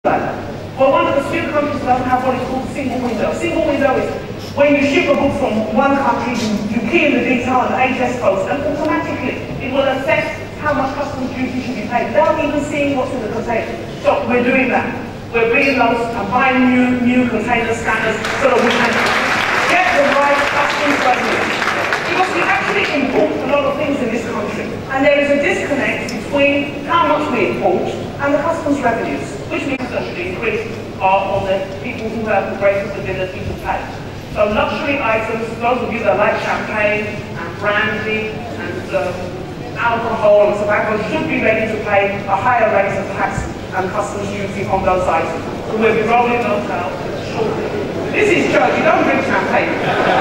Well, one of the few countries that doesn't have what is called single window. Single window is when you ship a book from one country, you key in the detail on the HS codes, and automatically it will assess how much customs duty should be paid without even seeing what's in the container. So we're doing that. We're bringing those and buying new container scanners so that we can get the right customs revenue. Because we actually import a lot of things in this country, and there is a disconnect between how much we import and the customs revenues, which means that should increase on the people who have the greatest ability to pay. So luxury items, those of you that like champagne and brandy and alcohol and tobacco should be ready to pay a higher rate of tax and customs duty on those items. So we'll be rolling those out shortly. This is church, you don't drink champagne.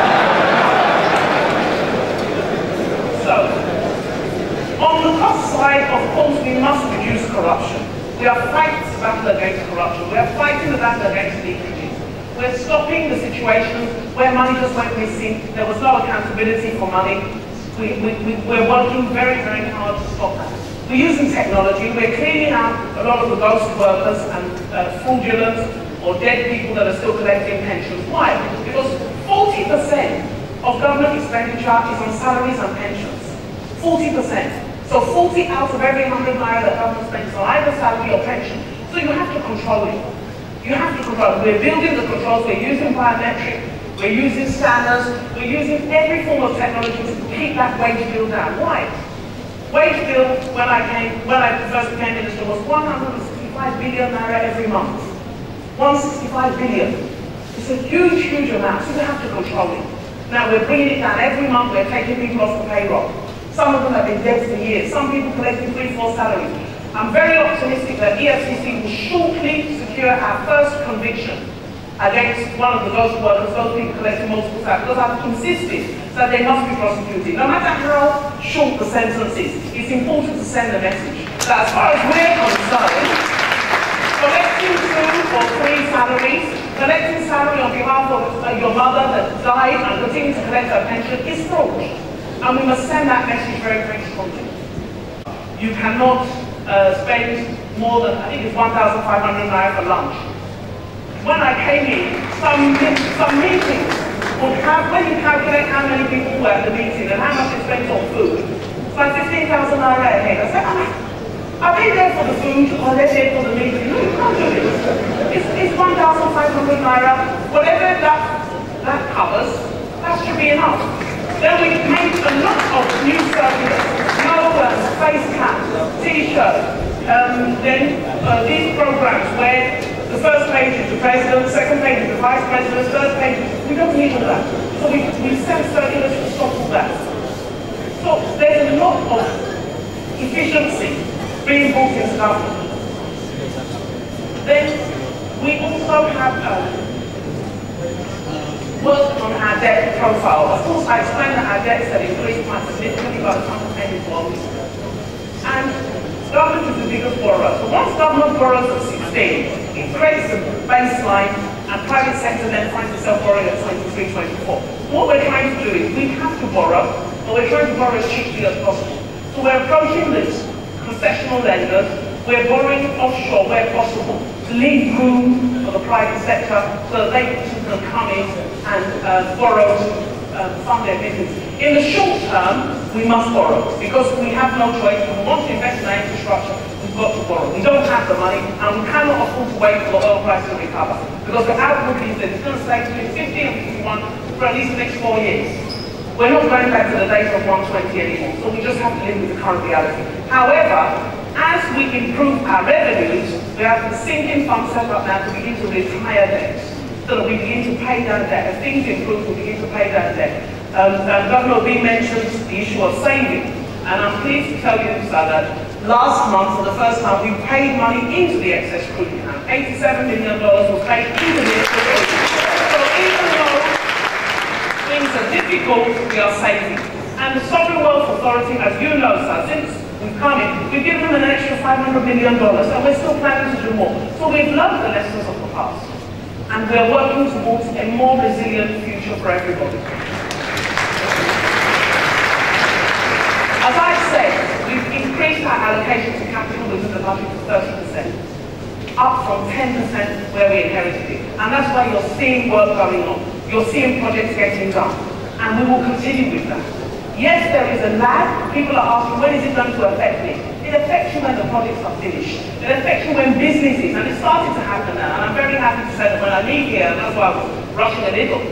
So, on the cost side, of course, we must reduce corruption. We are fighting the battle against corruption. We are fighting the battle against leakages. We're stopping the situations where money just went missing. There was no accountability for money. We're working very, very hard to stop that. We're using technology. We're cleaning out a lot of the ghost workers and fraudulent or dead people that are still collecting pensions. Why? Because 40% of government expenditure is on salaries and pensions. 40%. So 40 out of every 100 naira that government spends on either salary or pension. So you have to control it. You have to control it. We're building the controls. We're using biometric. We're using scanners. We're using every form of technology to keep that wage bill down. Why? Wage bill, when I first became minister, was 165 billion naira every month. 165 billion. It's a huge, huge amount. So you have to control it. Now we're bringing it down every month. We're taking people off the payroll. Some of them have been dead for years. Some people collecting 3-4 salaries. I'm very optimistic that EFCC will shortly secure our first conviction against one of the ghost workers, those people collecting multiple salaries, because I've insisted that they must be prosecuted. No matter how short the sentence is, it's important to send a message that as far as we're concerned, collecting 2 or 3 salaries, collecting salary on behalf of your mother that died and continuing to collect her pension is fraud. And we must send that message very, very strongly. You cannot spend more than, I think it's 1,500 naira for lunch. When I came in, some meetings would have, when you calculate how many people were at the meeting and how much they spent on food, it's like 15,000 naira a head. I said, are they there for the food or are they there for the meeting? No, you can't do this. It's 1,500 naira. Whatever that covers, that should be enough. Then we made a lot of new circulars, slogans, face caps, t-shirts, then these programs where the first page is the president, the second page is the vice president, the third page, we don't need all that. So we send circulars to stop all that. So there's a lot of efficiency being brought into government. Then we also have worked on our debt profile. Of course, I explained that our debts had increased quite significantly by the time we came into office. And government is the biggest borrower. So once government borrows at 16, it creates a baseline, and private sector then finds itself borrowing at 23, 24. What we're trying to do is we have to borrow, but we're trying to borrow as cheaply as possible. So we're approaching this concessional lenders. We're borrowing offshore where possible to leave room for the private sector so that they can come in and borrow to fund their business. In the short term, we must borrow because we have no choice. If we want to invest in our infrastructure, we've got to borrow. We don't have the money and we cannot afford to wait for the oil price to recover because the outlook is that it's going to stay between 50 and 51 for at least the next 4 years. We're not going back to the days of 120 anymore, so we just have to live with the current reality. However, as we improve our revenues, we have the sinking fund set up now to begin to retire debts, so that we begin to pay down debt. As things improve, we begin to pay down debt. Governor B mentioned the issue of saving, and I'm pleased to tell you, sir, that last month, for the first time, we paid money into the excess crude account. $87 million was paid into the excess crude account. So even though things are difficult, we are saving. And the Sovereign Wealth Authority, as you know, sir, since we've come in, we've given them an extra $500 million, and we're still planning to do more. So we've learned the lessons of the past, and we're working towards a more resilient future for everybody. As I said, we've increased our allocation to capital within the budget to 30%. up from 10% where we inherited it. And that's why you're seeing work going on. You're seeing projects getting done. And we will continue with that. Yes, there is a lag. People are asking, when is it going to affect me? It affects you when the projects are finished. It affects you when businesses, and it's starting to happen now. And I'm very happy to say that when I leave here, and that's why I was rushing a little,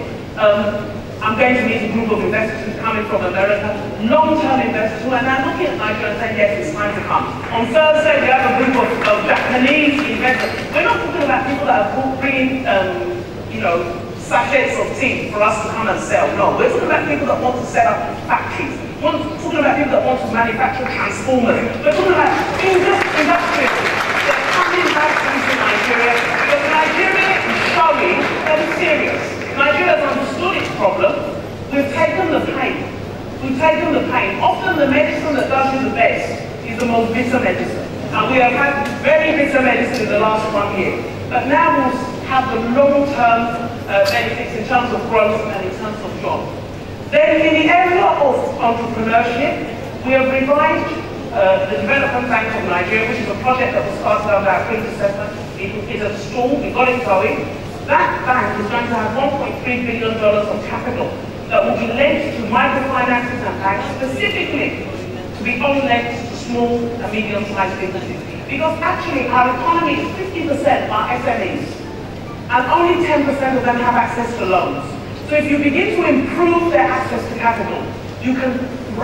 I'm going to meet a group of investors who are coming from America, long-term investors who are now looking at Nigeria and saying, yes, it's time to come. On Thursday, we have a group of Japanese investors. We're not talking about people that are bringing, sachets of tea for us to come and sell. No, we're talking about people that want to set up factories. We're talking about people that want to manufacture transformers. We're talking about industrials. They're coming back into Nigeria because Nigeria is showing that it's serious. Nigeria has understood its problem. We've taken the pain. We've taken the pain. Often the medicine that does you the best is the most bitter medicine. And we have had very bitter medicine in the last 1 year. But now we'll have the long-term benefits in terms of growth and in terms of jobs. Then in the area of entrepreneurship, we have revived the Development Bank of Nigeria, which is a project that was started under our predecessor. It is at stall, we got it going. That bank is going to have $1.3 billion of capital that will be lent to microfinances and banks, specifically to be only lent to small and medium-sized businesses. Because actually our economy is 50% are SMEs, and only 10% of them have access to loans. So if you begin to improve their access to capital, you can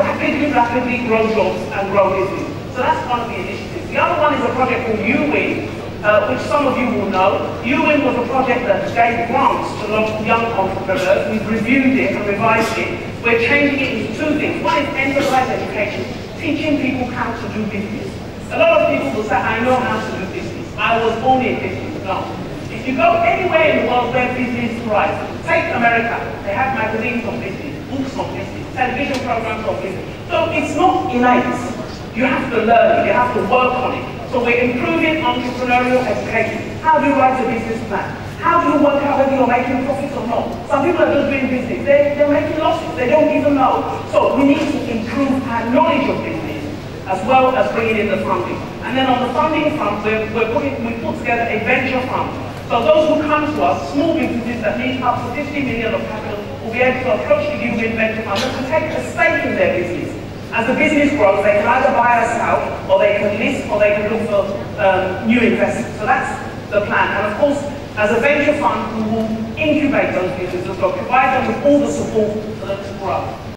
rapidly grow jobs and grow business. So that's one of the initiatives. The other one is a project called U-Win, which some of you will know. U-Win was a project that gave grants to young entrepreneurs. We've reviewed it and revised it. We're changing it into two things. One is enterprise education, teaching people how to do business. A lot of people will say, I know how to do business. I was born in business. No. If you go anywhere in the world where business thrives, take America, they have magazines on business, books on business, television programs on business. So it's not innate. You have to learn it, you have to work on it. So we're improving entrepreneurial education. How do you write a business plan? How do you work out whether you're making profits or not? Some people are just doing business, they're making losses, they don't even know. So we need to improve our knowledge of business as well as bringing in the funding. And then on the funding front, we put together a venture fund. So those who come to us, small businesses that need up to 50 million of capital, will be able to approach the U-Win Venture Fund and to take a stake in their business. As the business grows, they can either buy us out, or they can list, or they can look for new investors. So that's the plan. And of course, as a venture fund, we will incubate those businesses, so provide them with all the support for them to grow.